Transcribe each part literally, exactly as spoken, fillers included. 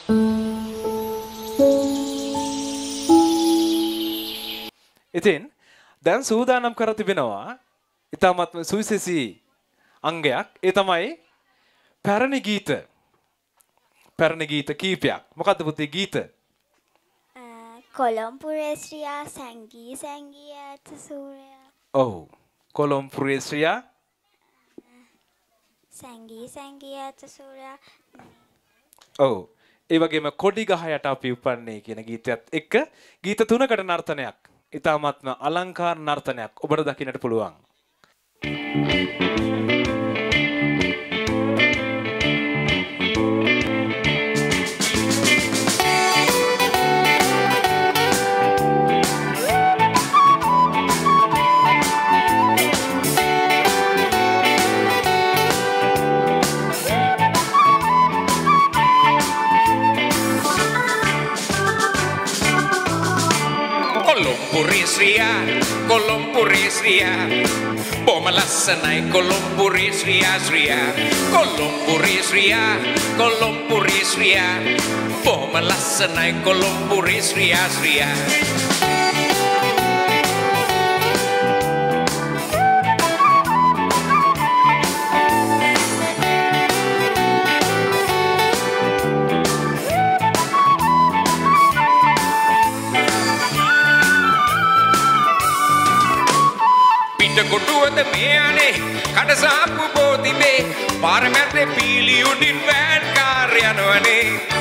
ඉතින් දැන් සූදානම් කර තිබෙනවා ඊටමත් සුවිශේෂී අංගයක්. ඒ තමයි පැරණි ගීත. පැරණි ගීත කීපයක්. මොකද්ද පුතේ ගීත? කොළඹුරේ ශ්‍රියා සංගී සංගී ඈත සූර්යයා. ඔව්. කොළඹුරේ ශ්‍රියා සංගී සංගී ඈත සූර්යයා. ඔව්. ඒ වගේම කොඩි ගහ යට අපි උපන්නේ කියන ගීතයත් එක්ක ගීත තුනකට නර්තනයක්. ඊටාත්ම අලංකාර නර්තනයක් ඔබට දකින්නට පුළුවන්. Kolompuris ria, kolompuris ria, boma lassanai kolompuris ria ria, kolompuris ria, kolompuris ria, boma lassanai kolompuris ria ria. කොටුවද මේ අනේ කඩසාප්පු බෝතිබේ පාරමැද්දේ පීලි උඩින් වෑන් කාර් යනවනේ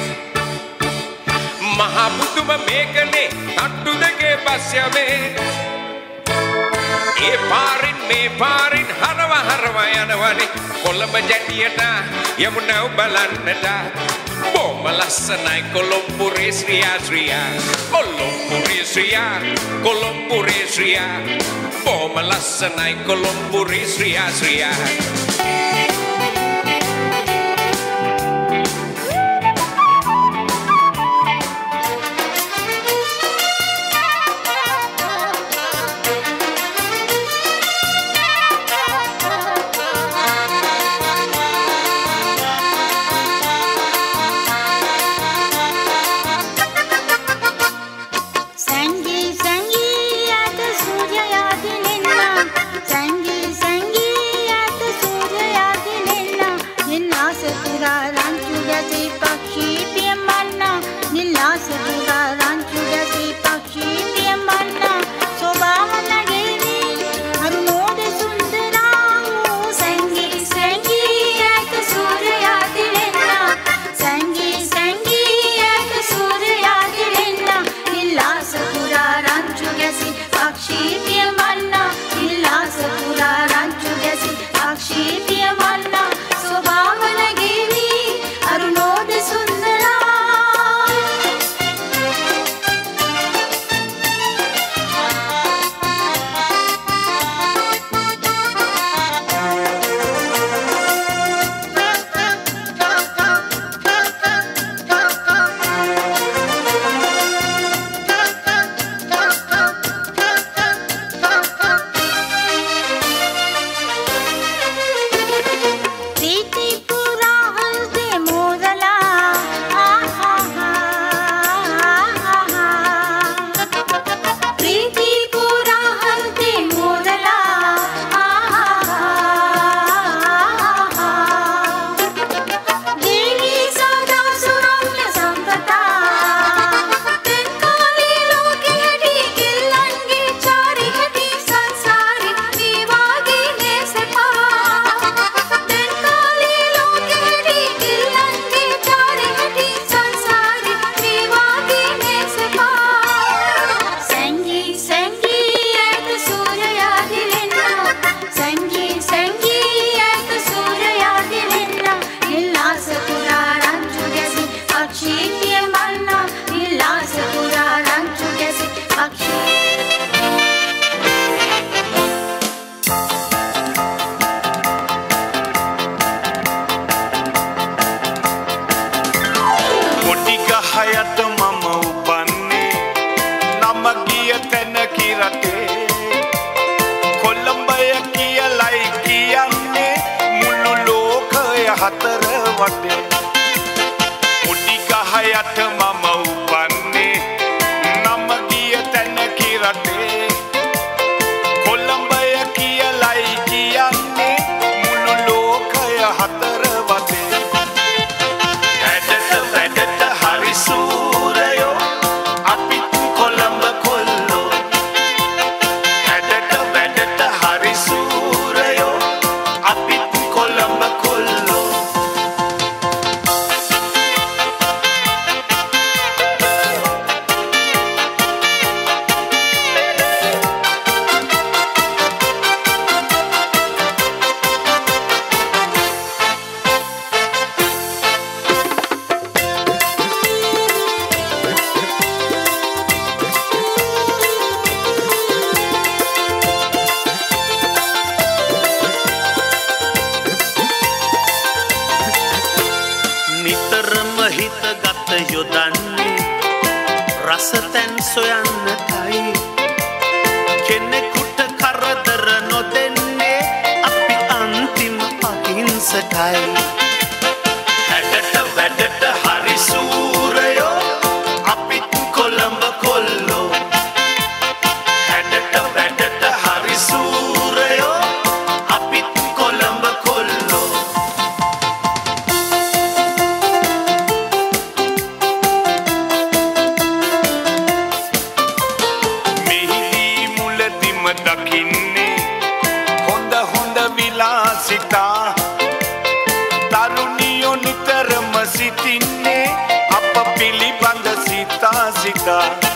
මහ පුදුම මේකනේ තට්ටු දෙකේ බස් යමේ ඒ පාරින් මේ පාරින් හරව හරව යනවනේ කොළඹ ජැටියට යමුනව බලන්නට බොම ලස්සනයි කොළඹුරේ Shriya Shriya කොළඹුරේ Shriya කොළඹුරේ Shriya boma lassanai kolompuris ria ria. දහයට මම උපන්නේ නම ගිය තැන කිරටේ කොළඹය කියලයි කියන්නේ මුළු ලෝකය හතර වටේ හැඩට වැඩට හරි සූරයෝ අපිත් කොළඹ කොල්ලෝ හැඩට වැඩට හරි සූරයෝ අපිත් කොළඹ කොල්ලෝ නිතරම හිත ගත යොදන්නේ රසතැන් සොයන්නටයි කෙනෙකුට කරදර නොදෙන්නේ අපි අන්තිම අහිංසකයි හැඩට වැඩට හරි සූරයෝ අපිත් කොළඹ කොල්ලෝ හැඩට වැඩට හරි සූරයෝ අපිත් කොළඹ කොල්ලෝ දකින්නේ හොඳ හොඳ විලාසිතා තරුණියෝ නිතරම සිටින්නේ අප පිළිබඳ සිතා සිතා